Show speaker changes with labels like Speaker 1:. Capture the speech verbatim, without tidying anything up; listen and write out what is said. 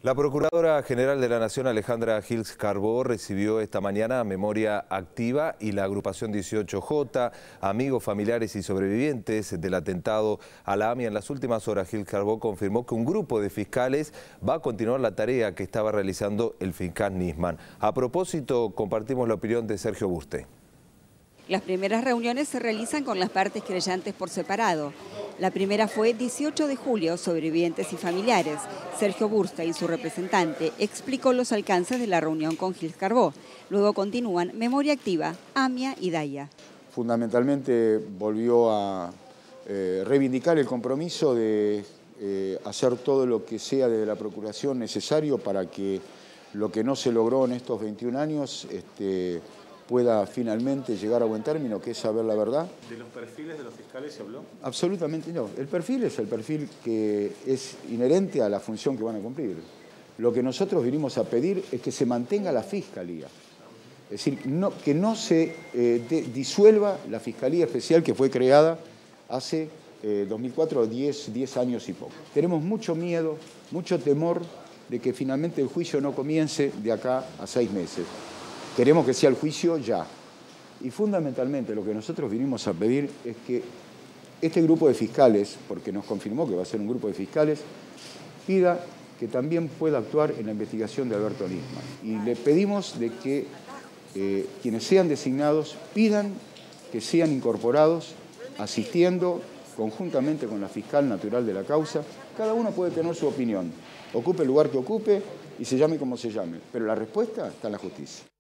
Speaker 1: La Procuradora General de la Nación, Alejandra Gils Carbó, recibió esta mañana a Memoria Activa y la agrupación dieciocho J, amigos, familiares y sobrevivientes del atentado a la AMIA. En las últimas horas, Gils Carbó confirmó que un grupo de fiscales va a continuar la tarea que estaba realizando el fiscal Nisman. A propósito, compartimos la opinión de Sergio Buste.
Speaker 2: Las primeras reuniones se realizan con las partes creyentes por separado. La primera fue dieciocho de julio, sobrevivientes y familiares. Sergio Buste y su representante explicó los alcances de la reunión con Gils Carbó. Luego continúan Memoria Activa, AMIA y DAIA.
Speaker 3: Fundamentalmente volvió a eh, reivindicar el compromiso de eh, hacer todo lo que sea desde la Procuración necesario para que lo que no se logró en estos veintiún años este, pueda finalmente llegar a buen término, que es saber la verdad.
Speaker 4: ¿De los perfiles de los fiscales se habló?
Speaker 3: Absolutamente no. El perfil es el perfil que es inherente a la función que van a cumplir. Lo que nosotros vinimos a pedir es que se mantenga la Fiscalía. Es decir, no, que no se eh, de, disuelva la Fiscalía Especial que fue creada hace eh, dos mil cuatro, diez años y poco. Tenemos mucho miedo, mucho temor de que finalmente el juicio no comience de acá a seis meses. Queremos que sea el juicio ya. Y fundamentalmente lo que nosotros vinimos a pedir es que este grupo de fiscales, porque nos confirmó que va a ser un grupo de fiscales, pida que también pueda actuar en la investigación de Alberto Nisman. Y le pedimos de que eh, quienes sean designados pidan que sean incorporados asistiendo conjuntamente con la fiscal natural de la causa. Cada uno puede tener su opinión, ocupe el lugar que ocupe y se llame como se llame, pero la respuesta está en la justicia.